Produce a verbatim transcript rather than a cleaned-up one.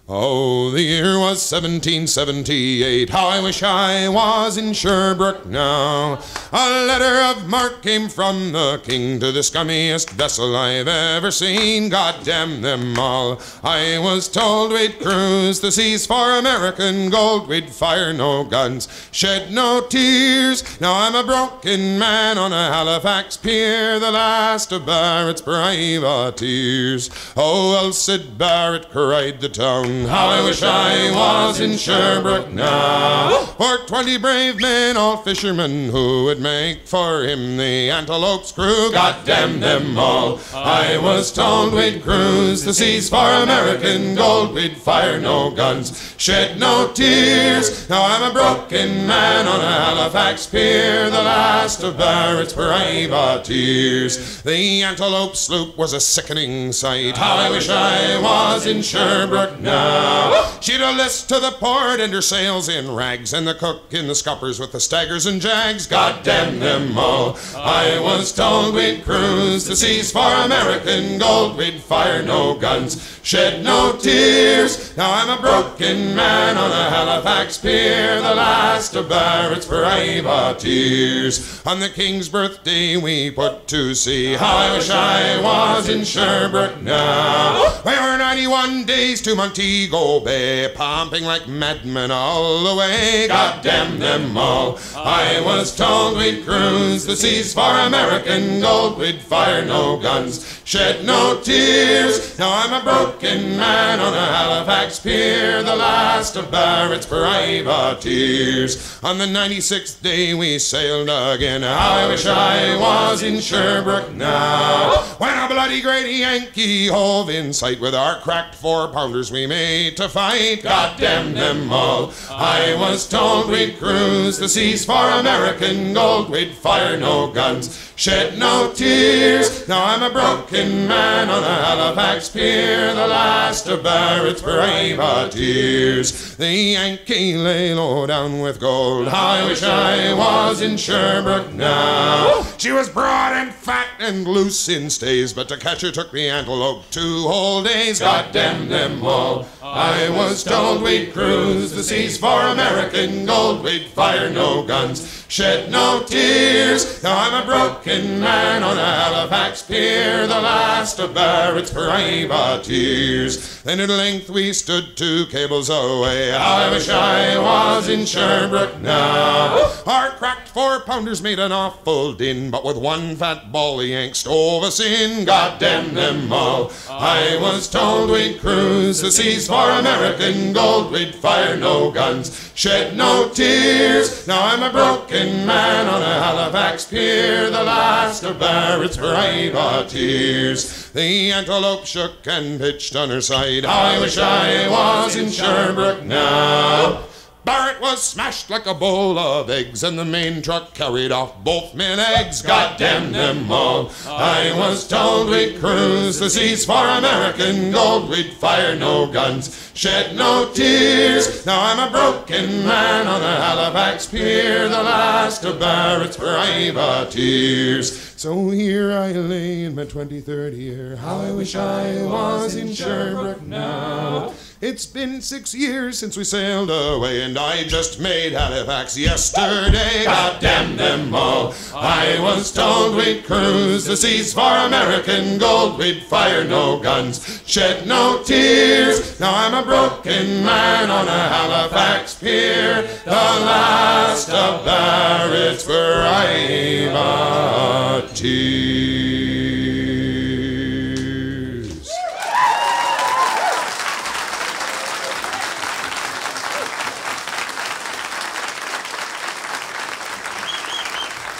Oh, the year was seventeen seventy-eight. How I wish I was in Sherbrooke now. A letter of marque came from the king to the scummiest vessel I've ever seen. God damn them all. I was told we'd cruise the seas for American gold. We'd fire no guns, shed no tears. Now I'm a broken man on a Halifax pier, the last of Barrett's privateers. Oh, well, said Barrett, cried the town, how I wish I was in Sherbrooke now. For twenty brave men, all fishermen, who would make for him the Antelope's crew. God damn them all. I was told we'd cruise the seas for American gold. We'd fire no guns, shed no tears. Now I'm a broken man on a Halifax pier, the last of Barrett's privateers. The Antelope sloop was a sickening sight. How I wish I was in Sherbrooke now. She'd a list to the port and her sails in rags, and the cook in the scuppers with the staggers and jags. God damn them all. I was told we'd cruise the seas for American gold. We'd fire no guns, shed no tears. Now I'm a broken man on a Halifax pier, the last of Barrett's privateers. On the king's birthday we put to sea. How I wish I was in Sherbrooke now. We were ninety-one days to Montego Bay, pumping like madmen all the way. God damn them all. I was told we'd cruise the seas for American gold. We'd fire no guns, shed no tears. Now I'm a broken man on a Halifax pier, the last of Barrett's privateers. On the ninety-sixth day we sailed again. How I wish I was in Sherbrooke now. When a bloody great Yankee hove in sight, with our cracked four-pounders we made to fight. God damn them all. I was told we'd cruise the seas for American gold. We'd fire no guns, shed no tears. Now I'm a broken man on a Halifax pier, the last of Barrett's privateers. The Yankee lay low down with gold. How I wish I was in Sherbrooke now. She was broad and fat and loose in stays, but to catch her took the Antelope two whole days. God damn them all. I was told we'd cruise the seas for American gold. We'd fire no guns, shed no tears. Now I'm a broken man on a Halifax pier, the last of Barrett's privateers. Then at length we stood two cables away. How I wish I was in Sherbrooke now. Our cracked four-pounders made an awful din, but with one fat ball the Yanks stove us in. God damn them all. I was told we'd cruise the seas for American gold. We'd fire no guns, shed no tears. Now I'm a broken man on a Halifax pier, the last of Barrett's privateers. The Antelope shook and pitched on her side. How I wish I was in Sherbrooke now. Barrett was smashed like a bowl of eggs, and the main truck carried off both men legs. God damn them all. I was told we'd cruise the seas for American gold. We'd fire no guns, shed no tears. Now I'm a broken man on a Halifax pier, the last of Barrett's privateers. So here I lay in my twenty-third year. How I wish I was in Sherbrooke now. It's been six years since we sailed away, and I just made Halifax yesterday. God damn them all. I was told we'd cruise the seas for American gold. We'd fire no guns, shed no tears. Now I'm a broken man on a Halifax pier, the last of Barrett's privateers.